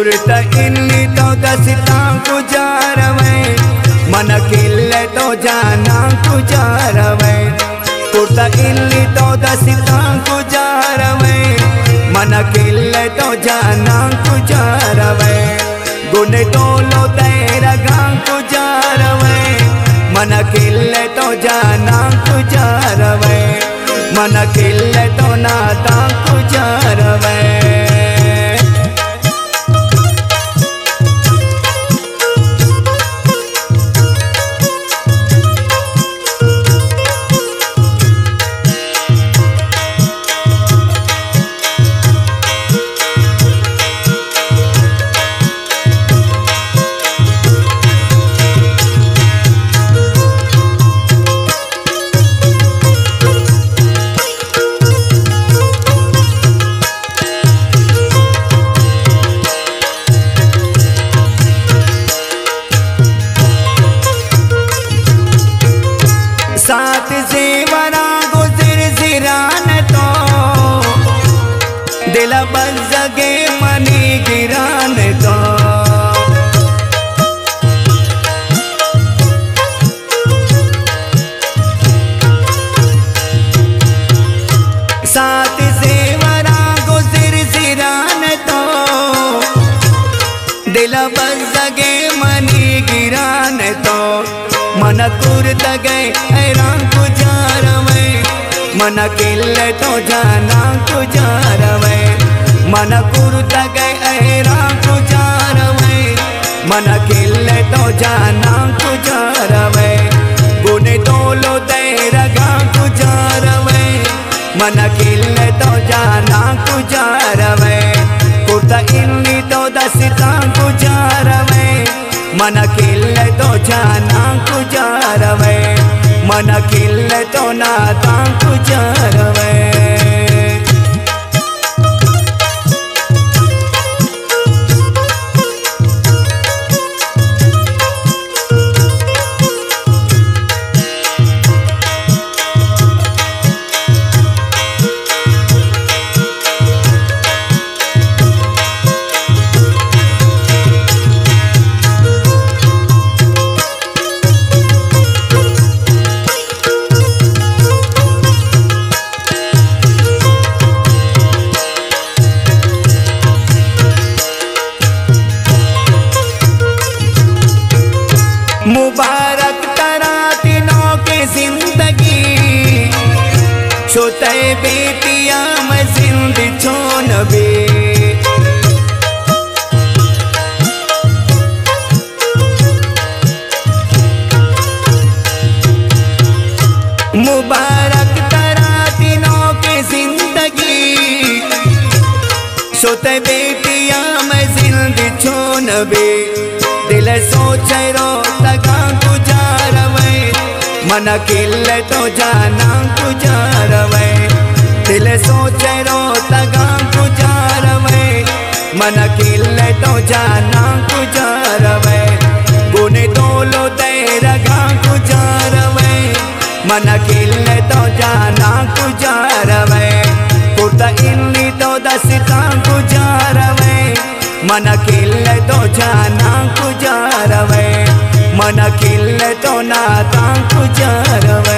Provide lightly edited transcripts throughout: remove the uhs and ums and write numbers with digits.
कुर्त इन्नी तो दसिता गुजारवे मन किल्ले तो जाना गुजारवे कुर्त इन्नी तो दसिता गुजारवे मन किल्ले तो जाना गुजारवे गुण तोलो तेरा गा गुजारवे मन किल्ले तो जाना गुजारवे मन किल्ले तो नाता गुजारवे साथ जेवरा गुजर जिरान तो दिल बस जगे मनी गिरान तो साथ जेवरा गुजर जिरान तो दिल बस जगे मनी गिरान तो मन कुर्त गए हैरान गुजारवे मन किल्ले तो जाना गुजारवे मन कुर्त गए हैरान गुजारवे मन किल्ले तो जाना गुजारवे गुण तोलो तेरा गा गुजारवे मन किल्ले तो जाना गुजारवे कुर्त इन्नी तो दसिता गुजारवे मन किल्ले तो जाना गुजारवे मन किल्ले तो नाता गुजारवे मुबारक तरा तीनों के जिंदगी छोटे बेटिया में जिंदगी छोन बे मुबारक तरा तीनों के जिंदगी छोटे बेटिया में जिंदगी छोन बे दिल सोचे रो तगा गुजारवे मन किल्ले तो जाना गुजारवे दिल सोचे रो तगा गुजारवे मन किल्ले तो जाना गुजारवे गुण तोलो तेरा गा गुजारवे मन किल्ले तो जाना गुजारवे कुर्त इन्नी तो दसिता गुजारवे मन किल्ले तो जाना गुजारवे मन किल्ले तो नाता गुजारवे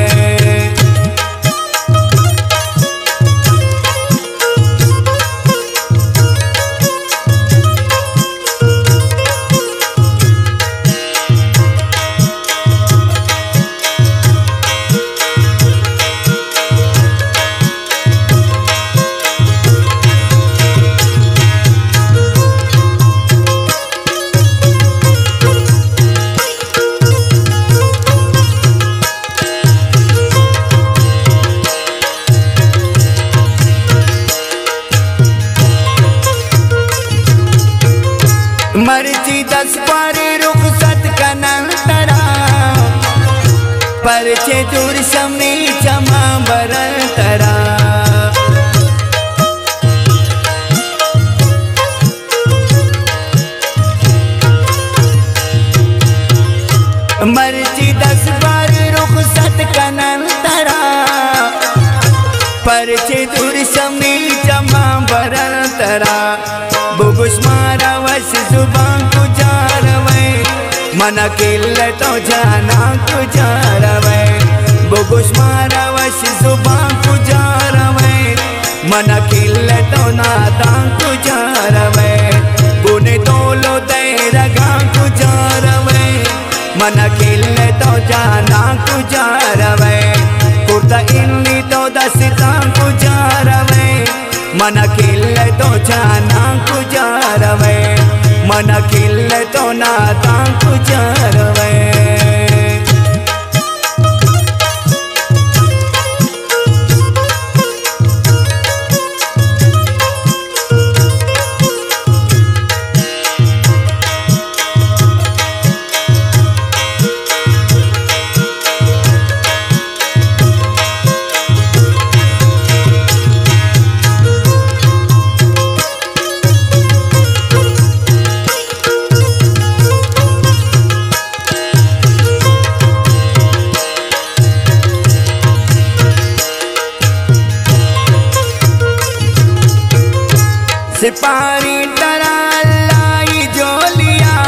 मर्जी दस पर रुखसत कनंतरा परचे दूर शमी जमा बरतरा मर्जी दस पर रुखसत कनंतरा परचे दूर शमी जमा बरतरा बुगुश मारा वश जुबान गुजारवे मन किल तो जाना गुजारवे बुगुश मारा वश जुबान गुजारवे मन किल तो नादा गुजारवे गुने तोलो दे रगा गुजारवे मन किल तो जाना गुजारवे कुर्ता इन्नी तो दसता गुजारवे मन किल तो जाना गुजारवे मन किल तो नादा गुजारवे सिपाही डरा लाई जोलिया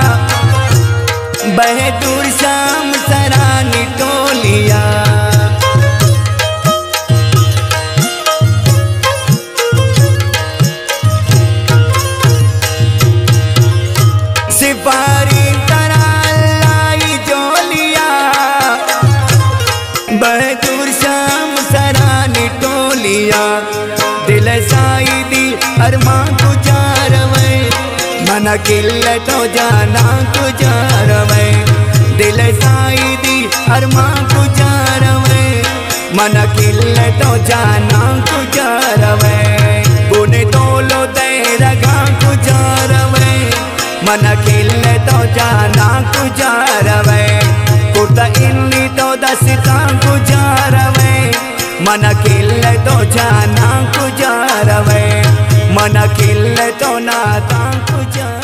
बहे दूर शाम सरानी टोलिया सिपाही डरा लाई जोलिया बहे दूर शाम सरानी टोलिया दिल साईदी अरमा गुजारवे मन किल तो जाना गुजारवे दिल साईदी अरमा गुजारवे मन किल तो जाना गुजारवे गुने तोलो दे रगा गुजारवे मन किल तो जाना गुजारवे कुर्ता इन्नी तो दसता गुजारवे मन किल तो जाना गुजारवे मन किल तो नादा गुजारवे।